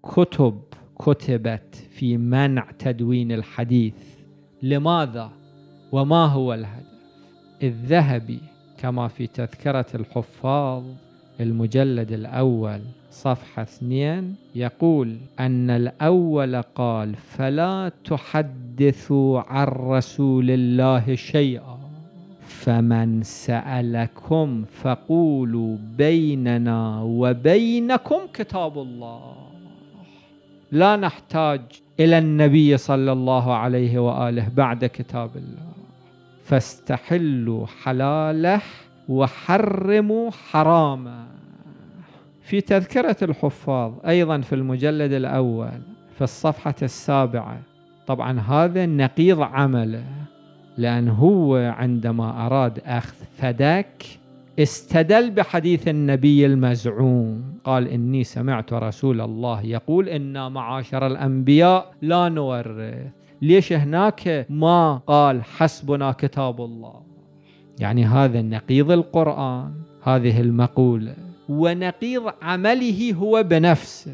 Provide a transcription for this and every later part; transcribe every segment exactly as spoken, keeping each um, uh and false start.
كتب كتبت في منع تدوين الحديث. لماذا وما هو الهدف؟ الذهبي كما في تذكرة الحفاظ المجلد الأول صفحة اثنين يقول أن الأول قال: فلا تحدثوا عن رسول الله شيئا، فمن سألكم فقولوا بيننا وبينكم كتاب الله. لا نحتاج إلى النبي صلى الله عليه وآله بعد كتاب الله، فاستحلوا حلاله وحرموا حرامه. في تذكرة الحفاظ أيضا في المجلد الأول في الصفحة السابعة، طبعا هذا نقيض عمله، لأن هو عندما أراد أخذ فدك استدل بحديث النبي المزعوم، قال: إني سمعت رسول الله يقول إنا معاشر الأنبياء لا نورث. ليش هناك ما قال حسبنا كتاب الله؟ يعني هذا نقيض القرآن هذه المقولة، ونقيض عمله هو بنفسه.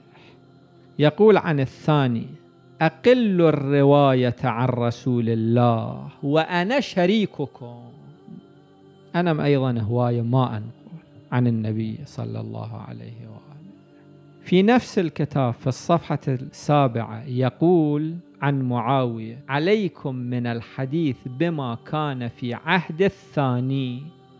يقول عن الثاني: أقل الرواية عن رسول الله وأنا شريككم. أنا أيضا هواية ما أنقل عن النبي صلى الله عليه وآله. في نفس الكتاب في الصفحة السابعة يقول عن معاوية: عليكم من الحديث بما كان في عهد الثاني،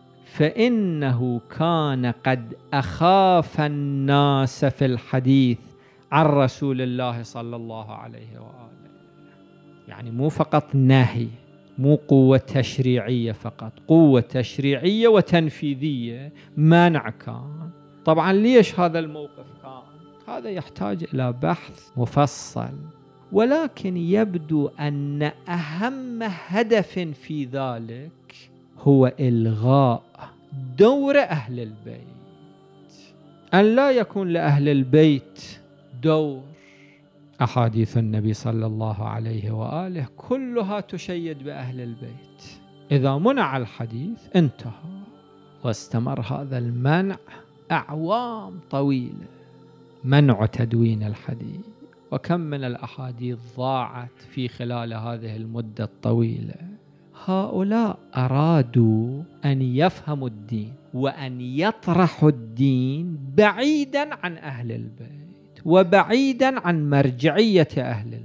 فإنه كان قد أخاف الناس في الحديث عن رسول الله صلى الله عليه وآله. يعني مو فقط نهي، مو قوة تشريعية فقط، قوة تشريعية وتنفيذية، منع كان. طبعا ليش هذا الموقف كان؟ هذا يحتاج إلى بحث مفصل، ولكن يبدو أن أهم هدف في ذلك هو إلغاء دور أهل البيت، أن لا يكون لأهل البيت دور. أحاديث النبي صلى الله عليه وآله كلها تشيد بأهل البيت. إذا منع الحديث انتهى، واستمر هذا المنع أعوام طويلة، منع تدوين الحديث. وكم من الأحاديث ضاعت في خلال هذه المدة الطويلة. هؤلاء أرادوا أن يفهموا الدين وأن يطرحوا الدين بعيدا عن أهل البيت وبعيدا عن مرجعية أهل البيت.